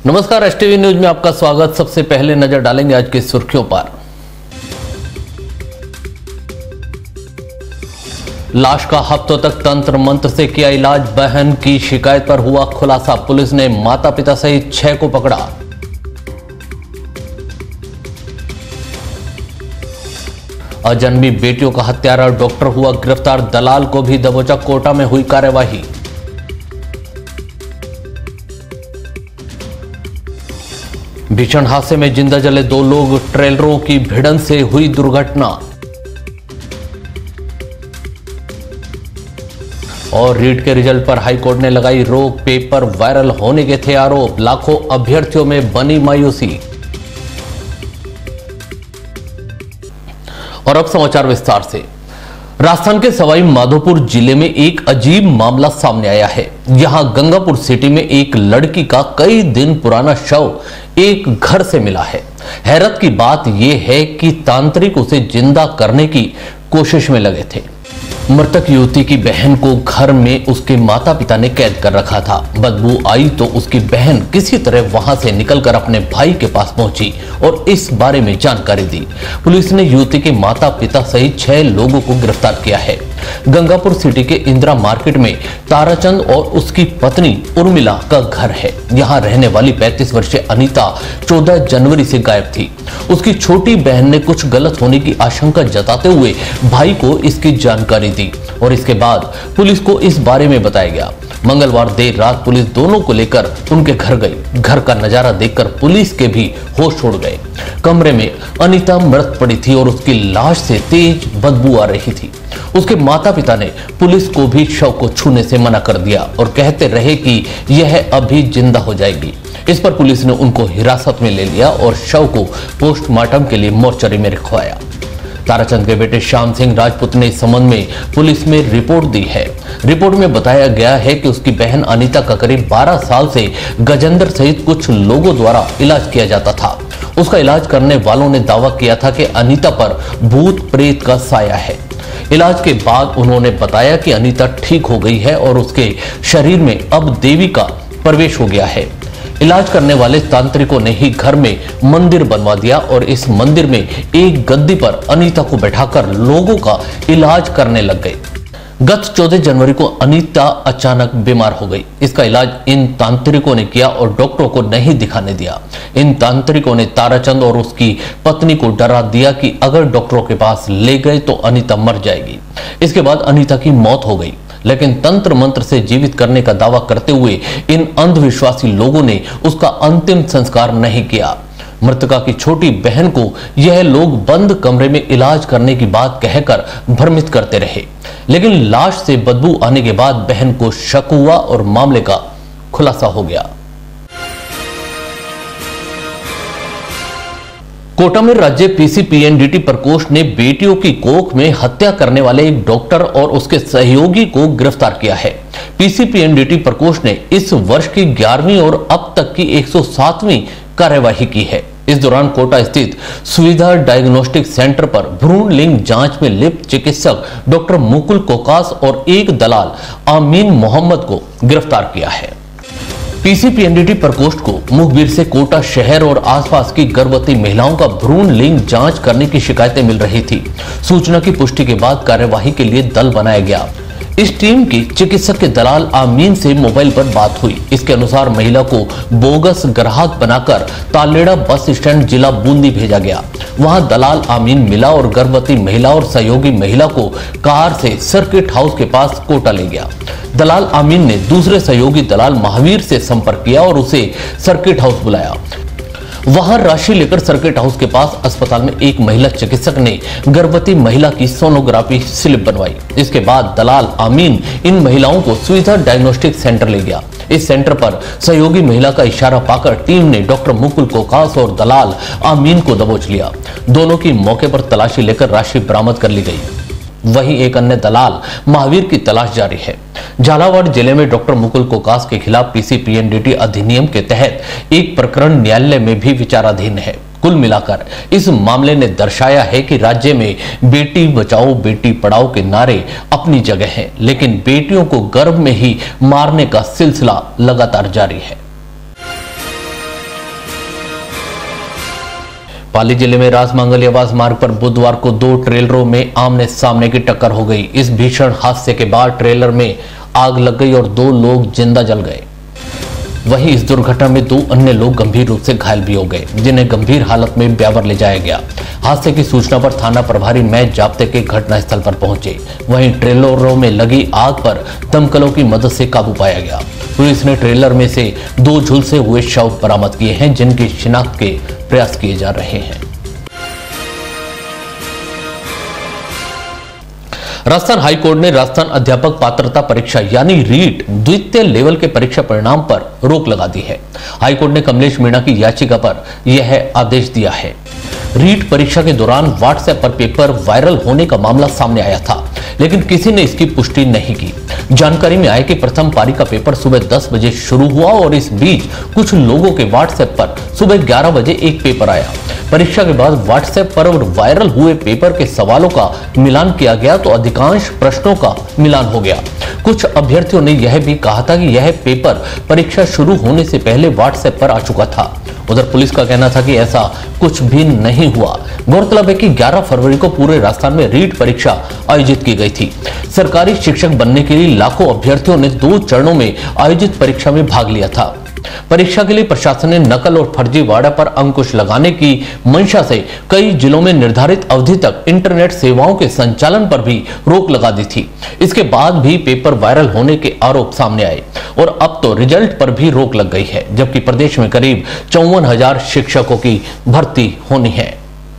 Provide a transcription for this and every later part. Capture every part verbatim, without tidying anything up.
नमस्कार, S TV news में आपका स्वागत। सबसे पहले नजर डालेंगे आज की सुर्खियों पर। लाश का हफ्तों तक तंत्र मंत्र से किया इलाज, बहन की शिकायत पर हुआ खुलासा। पुलिस ने माता पिता सहित छह को पकड़ा। अजन्मी बेटियों का हत्यारा डॉक्टर हुआ गिरफ्तार, दलाल को भी दबोचा। कोटा में हुई कार्यवाही। भीषण हादसे में जिंदा जले दो लोग, ट्रेलरों की भिड़ंत से हुई दुर्घटना। और रीट के रिजल्ट पर हाईकोर्ट ने लगाई रोक, पेपर वायरल होने के थे आरोप, लाखों अभ्यर्थियों में बनी मायूसी। और अब समाचार विस्तार से। राजस्थान के सवाई माधोपुर जिले में एक अजीब मामला सामने आया है। यहां गंगापुर सिटी में एक लड़की का कई दिन पुराना शव एक घर से मिला है। हैरत की बात यह है कि तांत्रिक उसे जिंदा करने की कोशिश में लगे थे। मृतक युवती की बहन को घर में उसके माता पिता ने कैद कर रखा था। बदबू आई तो उसकी बहन किसी तरह वहां से निकलकर अपने भाई के पास पहुंची और इस बारे में जानकारी दी। पुलिस ने युवती के माता पिता सहित छह लोगों को गिरफ्तार किया है। गंगापुर सिटी के इंदिरा मार्केट में ताराचंद और उसकी पत्नी उर्मिला का घर है। यहाँ रहने वाली पैंतीस वर्षीय अनीता चौदह जनवरी से गायब थी। उसकी छोटी बहन ने कुछ गलत होने की आशंका जताते हुए भाई को इसकी जानकारी दी और इसके बाद पुलिस को इस बारे में बताया गया। मंगलवार देर रात पुलिस दोनों को लेकर उनके घर गई। घर का नजारा देखकर पुलिस के भी होश उड़ गए। कमरे में अनीता मृत पड़ी थी और उसकी लाश से तेज बदबू आ रही थी। उसके माता पिता ने पुलिस को भी शव को छूने से मना कर दिया और कहते रहे कि यह अभी जिंदा हो जाएगी। इस पर पुलिस ने उनको हिरासत में ले लिया और शव को पोस्टमार्टम के लिए मोर्चरी में रखवाया। ताराचंद के बेटे श्याम सिंह राजपूत ने इस संबंध में पुलिस में रिपोर्ट दी है। रिपोर्ट में बताया गया है कि उसकी बहन अनीता का करीब बारह साल से गजेंद्र सहित कुछ लोगों द्वारा इलाज किया जाता था। उसका इलाज करने वालों ने दावा किया था कि अनीता पर भूत प्रेत का साया है। इलाज के बाद उन्होंने बताया कि अनीता ठीक हो गई है और उसके शरीर में अब देवी का प्रवेश हो गया है। इलाज करने वाले तांत्रिकों ने ही घर में मंदिर बनवा दिया और इस मंदिर में एक गद्दी पर अनीता को बैठाकर लोगों का इलाज करने लग गए। गत चौदह जनवरी को अनीता अचानक बीमार हो गई। इसका इलाज इन तांत्रिकों ने किया और डॉक्टरों को नहीं दिखाने दिया। इन तांत्रिकों ने ताराचंद और उसकी पत्नी को डरा दिया कि अगर डॉक्टरों के पास ले गए तो अनीता मर जाएगी। इसके बाद अनीता की मौत हो गई, लेकिन तंत्र मंत्र से जीवित करने का दावा करते हुए इन अंधविश्वासी लोगों ने उसका अंतिम संस्कार नहीं किया। मृतका की छोटी बहन को यह लोग बंद कमरे में इलाज करने की बात कहकर भ्रमित करते रहे, लेकिन लाश से बदबू आने के बाद बहन को शक हुआ और मामले का खुलासा हो गया। कोटा में राज्य पीसीपीएनडीटी प्रकोष्ठ ने बेटियों की कोख में हत्या करने वाले एक डॉक्टर और उसके सहयोगी को गिरफ्तार किया है। पीसीपीएनडीटी प्रकोष्ठ ने इस वर्ष की ग्यारहवीं और अब तक की एक सौ सातवीं कार्यवाही की है। इस दौरान कोटा स्थित सुविधा डायग्नोस्टिक सेंटर पर भ्रूण लिंग जांच में लिप्त चिकित्सक डॉक्टर मुकुल कोकास और एक दलाल आमीन मोहम्मद को गिरफ्तार किया है। पीसीपीएनडीटी प्रकोष्ठ को मुखबिर से कोटा शहर और आसपास की गर्भवती महिलाओं का भ्रूण लिंग जांच करने की शिकायतें मिल रही थी। सूचना की पुष्टि के बाद कार्यवाही के लिए दल बनाया गया। इस टीम की चिकित्सक के दलाल आमीन से मोबाइल पर बात हुई। इसके अनुसार महिला को बोगस ग्राहक बनाकर तालेड़ा बस स्टैंड जिला बूंदी भेजा गया। वहां दलाल आमीन मिला और गर्भवती महिला और सहयोगी महिला को कार से सर्किट हाउस के पास कोटा ले गया। दलाल आमीन ने दूसरे सहयोगी दलाल महावीर से संपर्क किया और उसे सर्किट हाउस बुलाया। वहां राशि लेकर सर्किट हाउस के पास अस्पताल में एक महिला चिकित्सक ने गर्भवती महिला की सोनोग्राफी स्लिप बनवाई। इसके बाद दलाल आमीन इन महिलाओं को सुविधा डायग्नोस्टिक सेंटर ले गया। इस सेंटर पर सहयोगी महिला का इशारा पाकर टीम ने डॉक्टर मुकुल कोकास और दलाल आमीन को दबोच लिया। दोनों की मौके पर तलाशी लेकर राशि बरामद कर ली गई। वहीं एक अन्य दलाल महावीर की तलाश जारी है। झालावाड़ जिले में डॉक्टर मुकुल कोकास के खिलाफ पीसीपीएनडीटी अधिनियम के तहत एक प्रकरण न्यायालय में भी विचाराधीन है। कुल मिलाकर इस मामले ने दर्शाया है कि राज्य में बेटी बचाओ बेटी पढ़ाओ के नारे अपनी जगह हैं, लेकिन बेटियों को गर्भ में ही मारने का सिलसिला लगातार जारी है। पाली जिले में राजमंगलियावास मार्ग पर बुधवार को दो ट्रेलरों में आमने सामने की टक्कर हो गई। इस भीषण हादसे के बाद ट्रेलर में आग लग गई और दो लोग जिंदा जल गए। वहीं इस दुर्घटना में दो अन्य लोग गंभीर रूप से घायल भी हो गए, जिन्हें गंभीर हालत में ब्यावर ले जाया गया। हादसे की सूचना पर थाना प्रभारी मैच जाब्ते के घटनास्थल पर पहुंचे। वहीं ट्रेलरों में लगी आग पर दमकलों की मदद से काबू पाया गया। पुलिस ने ट्रेलर में से दो झुलसे हुए शव बरामद किए हैं, जिनकी शिनाख्त के प्रयास किए जा रहे हैं। राजस्थान हाईकोर्ट ने राजस्थान अध्यापक पात्रता परीक्षा यानी रीट द्वितीय लेवल के परीक्षा परिणाम पर रोक लगा दी है। हाईकोर्ट ने कमलेश मीणा की याचिका पर यह आदेश दिया है। रीट परीक्षा के दौरान व्हाट्सएप पर पेपर वायरल होने का मामला सामने आया था, लेकिन किसी ने इसकी पुष्टि नहीं की। जानकारी में आया कि प्रथम पारी का पेपर सुबह दस बजे शुरू हुआ और इस बीच कुछ लोगों के व्हाट्सएप पर सुबह ग्यारह बजे एक पेपर आया। परीक्षा के बाद व्हाट्सएप पर वायरल हुए पेपर के सवालों का मिलान किया गया तो अधिकांश प्रश्नों का मिलान हो गया। कुछ अभ्यर्थियों ने यह भी कहा था कि यह पेपर परीक्षा शुरू होने से पहले व्हाट्सएप पर आ चुका था। उधर पुलिस का कहना था कि ऐसा कुछ भी नहीं हुआ। गौरतलब है कि ग्यारह फरवरी को पूरे राजस्थान में रीट परीक्षा आयोजित की गई थी। सरकारी शिक्षक बनने के लिए लाखों अभ्यर्थियों ने दो चरणों में आयोजित परीक्षा में भाग लिया था। परीक्षा के लिए प्रशासन ने नकल और फर्जीवाड़ा पर अंकुश लगाने की मंशा से कई जिलों में निर्धारित अवधि तक इंटरनेट सेवाओं के संचालन पर भी रोक लगा दी थी। इसके बाद भी पेपर वायरल होने के आरोप सामने आए और अब तो रिजल्ट पर भी रोक लग गई है, जबकि प्रदेश में करीब चौवन हजार शिक्षकों की भर्ती होनी है।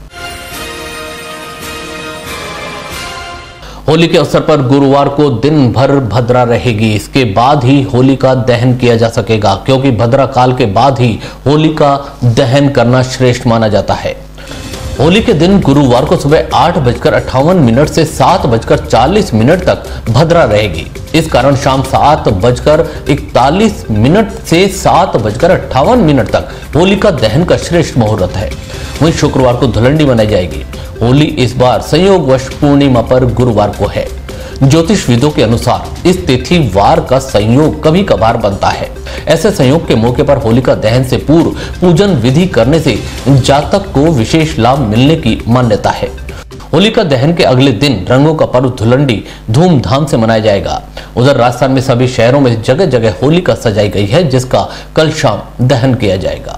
होली के अवसर पर गुरुवार को दिन भर भद्रा रहेगी। इसके बाद ही होली का दहन किया जा सकेगा, क्योंकि भद्रा काल के बाद ही होली का दहन करना श्रेष्ठ माना जाता है। होली के दिन गुरुवार को सुबह आठ बजकर अट्ठावन मिनट से सात बजकर चालीस मिनट तक भद्रा रहेगी। इस कारण शाम सात बजकर इकतालीस मिनट से सात बजकर अट्ठावन मिनट तक होली का दहन का श्रेष्ठ मुहूर्त है। वहीं शुक्रवार को धुलंडी मनाई जाएगी। होली इस बार संयोगवश पूर्णिमा पर गुरुवार को है। ज्योतिष विदों के अनुसार इस तिथि वार का संयोग कभी कभार बनता है। ऐसे संयोग के मौके पर होलिका दहन से पूर्व पूजन विधि करने से जातक को विशेष लाभ मिलने की मान्यता है। होलिका दहन के अगले दिन रंगों का पर्व धुलंडी धूमधाम से मनाया जाएगा। उधर राजस्थान में सभी शहरों में जगह जगह होलिका सजाई गई है, जिसका कल शाम दहन किया जाएगा।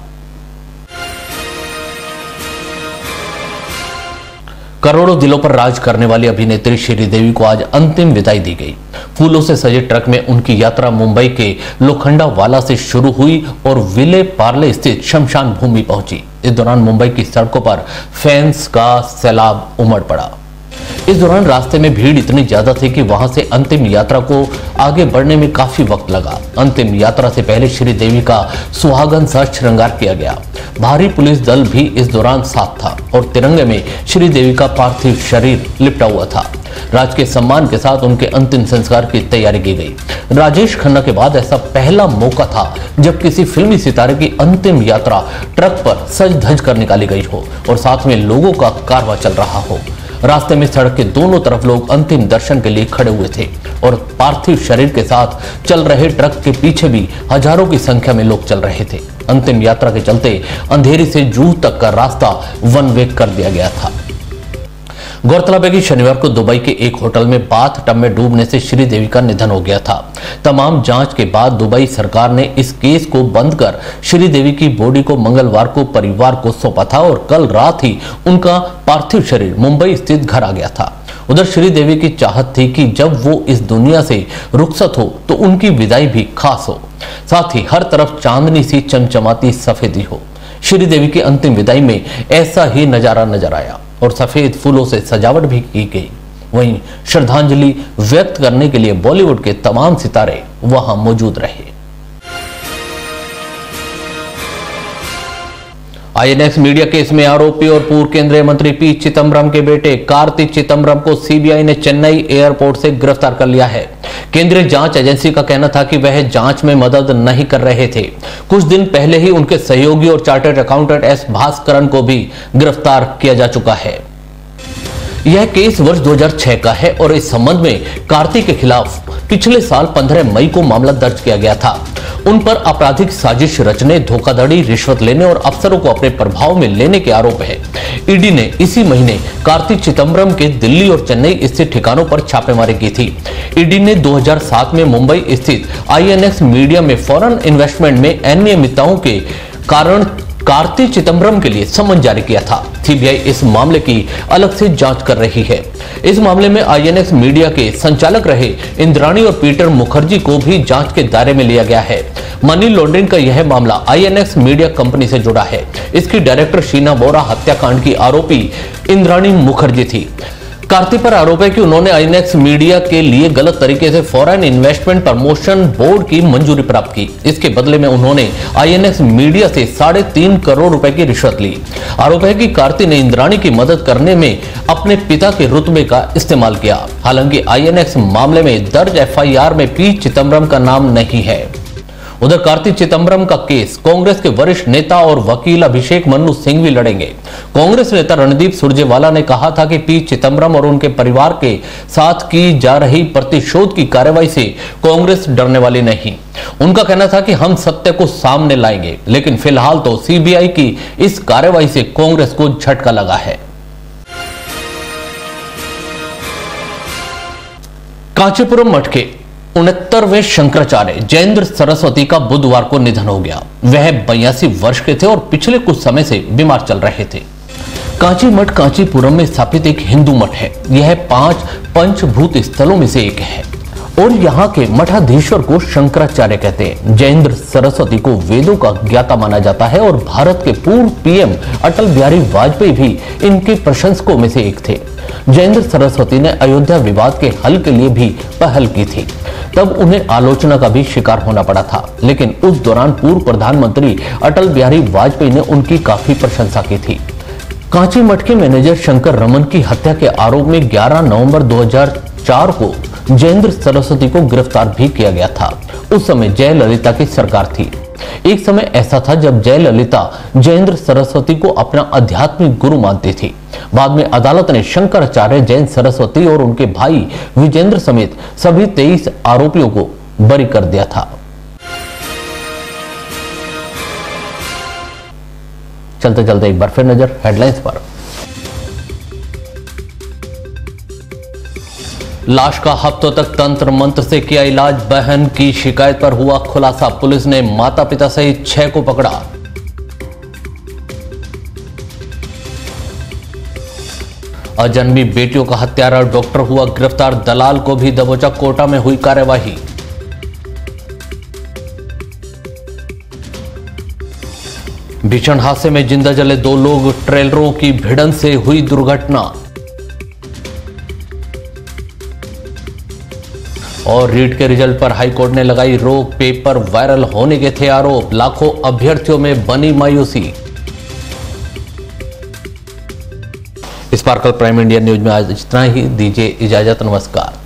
करोड़ों दिलों पर राज करने वाली अभिनेत्री श्रीदेवी को आज अंतिम विदाई दी गई। फूलों से सजे ट्रक में उनकी यात्रा मुंबई के लोखंडावाला से शुरू हुई और विले पार्ले स्थित शमशान भूमि पहुंची। इस दौरान मुंबई की सड़कों पर फैंस का सैलाब उमड़ पड़ा। इस दौरान रास्ते में भीड़ इतनी ज्यादा थी कि वहां से अंतिम यात्रा को आगे बढ़ने में काफी वक्त लगा। अंतिम यात्रा से पहले श्रीदेवी का सुहागन सा श्रृंगार किया गया। भारी पुलिस दल भी इस दौरान साथ था और तिरंगे में श्रीदेवी का पार्थिव शरीर लिपटा हुआ था। राजकीय सम्मान के साथ उनके अंतिम संस्कार की तैयारी की गई। राजेश खन्ना के बाद ऐसा पहला मौका था जब किसी फिल्मी सितारे की अंतिम यात्रा ट्रक पर सज धज कर निकाली गई हो और साथ में लोगों का कारवां चल रहा हो। रास्ते में सड़क के दोनों तरफ लोग अंतिम दर्शन के लिए खड़े हुए थे और पार्थिव शरीर के साथ चल रहे ट्रक के पीछे भी हजारों की संख्या में लोग चल रहे थे। अंतिम यात्रा के चलते अंधेरी से जूह तक का रास्ता वन वे कर दिया गया था। गौरतलब है कि शनिवार को दुबई के एक होटल में बाथ टब में डूबने से श्रीदेवी का निधन हो गया था। तमाम जांच के बाद दुबई सरकार ने इस केस को बंद कर श्रीदेवी की बॉडी को मंगलवार को परिवार को सौंपा था और कल रात ही उनका पार्थिव शरीर मुंबई स्थित घर आ गया था। उधर श्रीदेवी की चाहत थी कि जब वो इस दुनिया से रुखसत हो तो उनकी विदाई भी खास हो, साथ ही हर तरफ चांदनी सी चमचमाती सफेदी हो। श्रीदेवी की अंतिम विदाई में ऐसा ही नजारा नजर आया और सफेद फूलों से सजावट भी की गई। वहीं श्रद्धांजलि व्यक्त करने के लिए बॉलीवुड के तमाम सितारे वहां मौजूद रहे। आईएनएक्स मीडिया केस में आरोपी और पूर्व केंद्रीय मंत्री पी चिदंबरम के बेटे कार्ति चिदंबरम को सीबीआई ने चेन्नई एयरपोर्ट से गिरफ्तार कर लिया है। केंद्रीय जांच एजेंसी का कहना था कि वह जांच में मदद नहीं कर रहे थे। कुछ दिन पहले ही उनके सहयोगी और चार्टर्ड अकाउंटेंट एस भास्करन को भी गिरफ्तार किया जा चुका है। यह केस वर्ष दो हज़ार छह का है और इस संबंध में कार्ति के खिलाफ पिछले साल पंद्रह मई को मामला दर्ज किया गया था। उन पर आपराधिक साजिश रचने, धोखाधड़ी, रिश्वत लेने और अफसरों को अपने प्रभाव में लेने के आरोप है। ईडी ने इसी महीने कार्ति चिदंबरम के दिल्ली और चेन्नई स्थित ठिकानों पर छापेमारी की थी। ईडी ने दो हज़ार सात में मुंबई स्थित आईएनएक्स मीडिया में फॉरेन इन्वेस्टमेंट में अनियमितताओं के कारण कार्ति चिदंबरम के लिए समन जारी किया था। सीबीआई इस मामले की अलग से जांच कर रही है। इस मामले में आईएनएक्स मीडिया के संचालक रहे इंद्राणी और पीटर मुखर्जी को भी जांच के दायरे में लिया गया है। मनी लॉन्ड्रिंग का यह मामला आईएनएक्स मीडिया कंपनी से जुड़ा है। इसकी डायरेक्टर शीना बोरा हत्याकांड की आरोपी इंद्राणी मुखर्जी थी। कार्ति पर आरोप है कि उन्होंने आईएनएक्स मीडिया के लिए गलत तरीके से फॉरेन इन्वेस्टमेंट प्रमोशन बोर्ड की मंजूरी प्राप्त की। इसके बदले में उन्होंने आईएनएक्स मीडिया से साढ़े तीन करोड़ रुपए की रिश्वत ली। आरोप है कि कार्ति ने इंद्राणी की मदद करने में अपने पिता के रुतबे का इस्तेमाल किया। हालांकि आईएनएक्स मामले में दर्ज एफआईआर में पी चिदंबरम का नाम नहीं है। उधर कार्ति चिदंबरम का केस कांग्रेस के वरिष्ठ नेता और वकील अभिषेक मनु सिंह भी लड़ेंगे। कांग्रेस नेता रणदीप सुरजेवाला ने कहा था कि पी चिदंबरम और उनके परिवार के साथ की जा रही प्रतिशोध की कार्रवाई से कांग्रेस डरने वाली नहीं। उनका कहना था कि हम सत्य को सामने लाएंगे, लेकिन फिलहाल तो सीबीआई की इस कार्रवाई से कांग्रेस को झटका लगा है। कांचीपुरम मठ के उनहत्तरवें शंकराचार्य जयेंद्र सरस्वती का बुधवार को निधन हो गया। वह बयासी वर्ष के थे और पिछले कुछ समय से बीमार चल रहे थे। कांची मठ कांचीपुरम में स्थापित एक हिंदू मठ है। यह पांच पंचभूत स्थलों में से एक है और यहाँ के मठाधीश्वर को शंकराचार्य कहते हैं। जयेंद्र सरस्वती को वेदों का ज्ञाता माना जाता है और भारत के पूर्व पीएम अटल बिहारी वाजपेयी भी इनके प्रशंसकों में से एक थे। जयेंद्र सरस्वती ने अयोध्या विवाद के हल के लिए भी पहल की थी। तब उन्हें आलोचना का भी शिकार होना पड़ा था, लेकिन उस दौरान पूर्व प्रधानमंत्री अटल बिहारी वाजपेयी ने उनकी काफी प्रशंसा की थी। कांची मठ के मैनेजर शंकर रमन की हत्या के आरोप में ग्यारह नवंबर दो हज़ार चार को जयेंद्र सरस्वती को गिरफ्तार भी किया गया था। उस समय जयललिता की सरकार थी। एक समय ऐसा था जब जयललिता जयेंद्र सरस्वती को अपना आध्यात्मिक गुरु मानती थी। बाद में अदालत ने शंकराचार्य, जयेंद्र सरस्वती और उनके भाई विजेंद्र समेत सभी तेईस आरोपियों को बरी कर दिया था। चलते चलते एक बार फिर नजर हेडलाइंस पर। लाश का हफ्तों तक तंत्र मंत्र से किया इलाज, बहन की शिकायत पर हुआ खुलासा। पुलिस ने माता पिता सहित छह को पकड़ा। अजन्मी बेटियों का हत्यारा डॉक्टर हुआ गिरफ्तार, दलाल को भी दबोचा, कोटा में हुई कार्यवाही। भीषण हादसे में जिंदा जले दो लोग, ट्रेलरों की भिड़ंत से हुई दुर्घटना। और रीट के रिजल्ट पर हाईकोर्ट ने लगाई रोक, पेपर वायरल होने के थे आरोप, लाखों अभ्यर्थियों में बनी मायूसी। स्पार्कल प्राइम इंडिया न्यूज में आज इतना ही। दीजिए इजाजत, नमस्कार।